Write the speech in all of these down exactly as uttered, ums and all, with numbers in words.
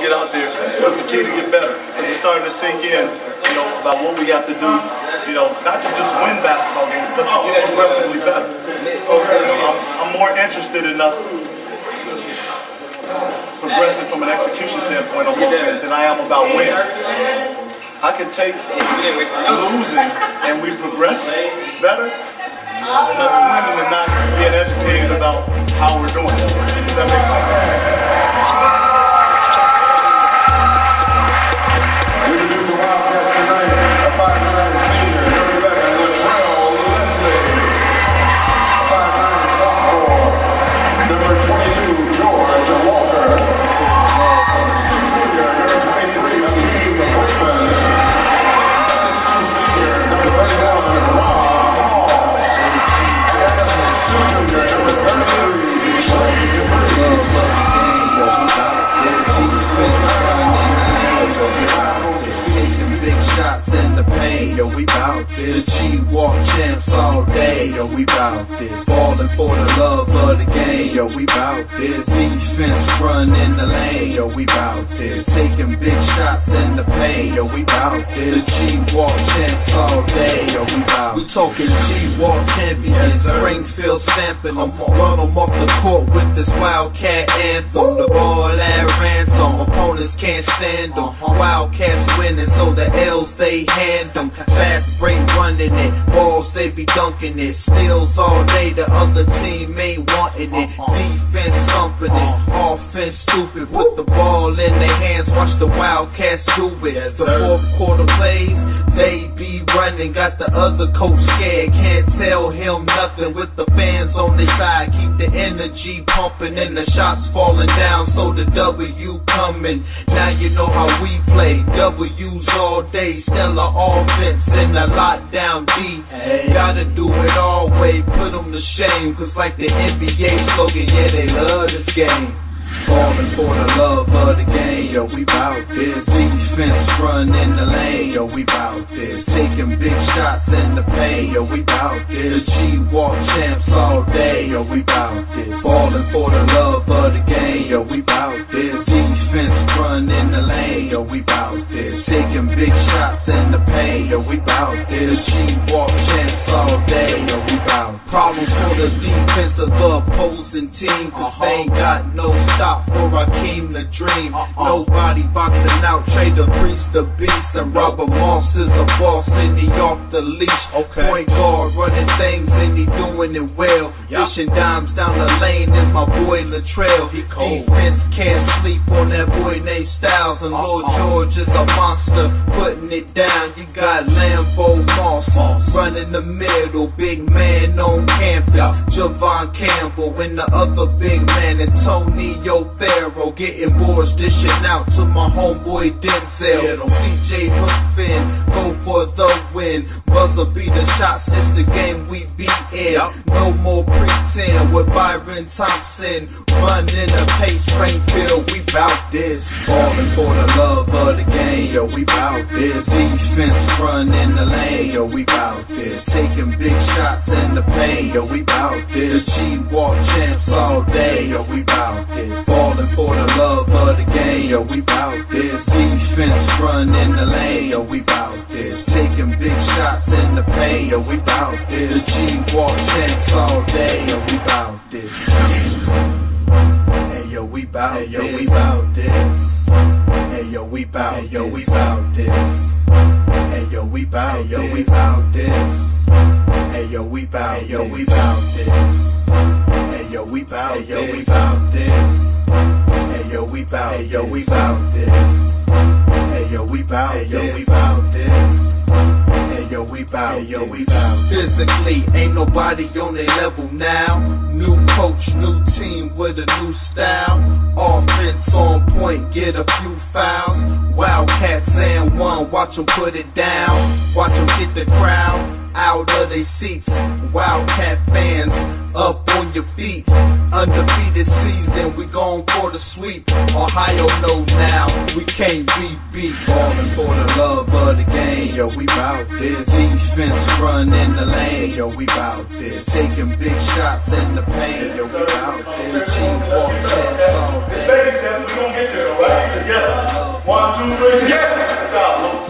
get out there, we'll continue to get better. Because it's starting to sink in, you know, about what we have to do, you know, not to just win basketball games, but to get progressively better. You know, I'm, I'm more interested in us progressing from an execution standpoint on offense than I am about wins. I can take losing and we progress better than us winning and not being educated about how we're doing. Does that make sense? Introduce the Wildcats tonight, a five nine senior, number eleven, Latrell Leslie. A five nine sophomore, number twenty-two, George Walker. A six two junior, number twenty-three, Akeem Freeman. A six two senior, number thirty-one, Rob Moss. And a six two junior, number thirty-three, Trey DeVries. Taking big shots in the paint, yo, we bout this. The G-Walk champs all day, yo, we bout this. Falling for the love of the game, yo, we bout this. Defense run in the lane, yo, we bout this. Taking big shots in the paint, yo, we bout this. The G-Walk champs all day, yo, we bout this. We talking G-Walk champions, Springfield stamping them. Run them off the court with this Wildcat anthem. The ball at ransom, opponents can't stand them. Wildcats winning, so the L's they hand them. Fast break running it, balls they be dunking it. Steals all day, the other team ain't wanting it. Defense stumping it, offense stupid. Put the ball in their hands, watch the Wildcats do it. The fourth quarter plays, they be running. Got the other coach scared, can't tell him nothing. With the fans on their side, keep the energy pumping and the shots falling down, so the W coming. Now you know how we play, W's all day. Stellar offense and a lockdown D. Gotta do it all way, put them to shame. Cause like the N B A slogan, yeah, they love this game. Falling for the love of the game, yo, we bout this. Defense run in the lane, yo, we bout this. Taking big shots in the paint, yo, we bout this. The G-Walk champs all day, yo, we bout this. Falling for the love of the game, yo, we bout this. Defense run in the lane, yo, we bout this. Taking big shots in the paint, yo, we bout this. The G-Walk champs all day, yo, we bout this. Problems for the defense of the opposing team, cause they ain't got no stop for Akeem the Dream. Nobody boxing out Trey DeVries the Beast, and Robert Moss is a boss and he off the leash. Point guard running things and he doing it well. Dishing dimes down the lane is my boy Latrell. Defense can't sleep on that boy named Styles, and Lord George is a monster putting it down. You got Lambo Moss running the middle, big man on campus. Javon Campbell and the other big man, Antonio Farrell getting boards, dishing out to my homeboy Denzel. C J Hookfin, go for the win. Buzzer be the shot since the game we beat in. No more pretend with Byron Thompson. Running a pace, Springfield, we bout this. Falling for the love of the game, yo, we bout this. Defense run in the lane, yo, we bout this. Taking big shots in the paint, yo, we bout this. The G-Walk champs all day, yo, we bout this. Falling for the love of the game, yo, we bout this. Defense run in the lane, yo, we bout this. Taking big shots in the paint, yo, we bout this. The G-Walk champs all day, yo, we bout this. Hey yo, we bout hey, yo, we bout this. Hey yo, we bout hey, yo, we bout this. Hey yo, we bout hey, yo, we bout this. Hey yo, we bout hey, yo, we bout this. Hey yo, we bout hey, yo, we bout this. Hey yo, we bout hey, yo, we bout this. Hey yo, we bout hey, yo, we bout this. Hey yo, we bout hey, yo, we bout. Physically, ain't nobody on their level now. New coach, new team with a new style. Offense on point, get a few fouls. Wildcats and one, watch them put it down. Watch them get the crowd out of their seats. Wildcat fans, up on your feet. Undefeated season, we going for the sweep. Ohio know now, we can't be beat. Falling for the love of the game, yo, we bout this. Defense run in the lane, yo, we bout this. Taking big shots in the paint, yo, we bout this. The G-Walk champs all day. Baby steps, we gonna get there, alright? Together. two, three. Yeah. Good job, Luke.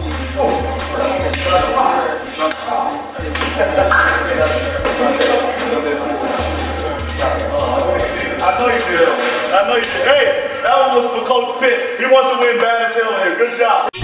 I know you did. I know you did. Hey, that one was for Coach Pitt. He wants to win bad as hell here. Good job.